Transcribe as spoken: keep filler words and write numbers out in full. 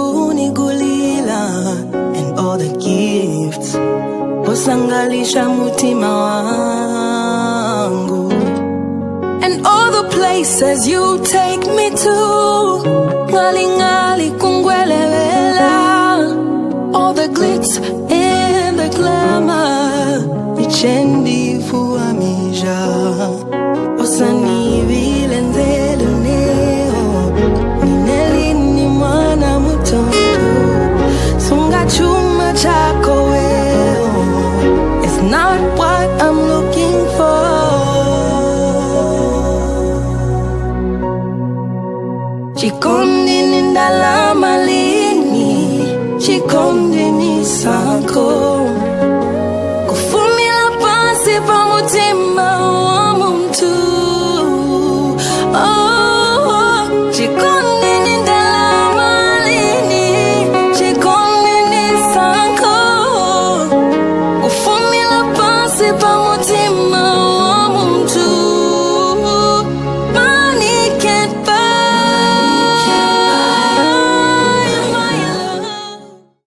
unigulila and all the gifts usangalisha mutima wangu, and all the places you take me to, ngali ngali kungwelewela, all the glitz and the glamour, ichendi fuamija osani vile nzelu neo nineli ni mwana mutoto sunga chuma chako weo. It's not what I'm looking for. Chikondi nindala malini, chikondi ni sanko.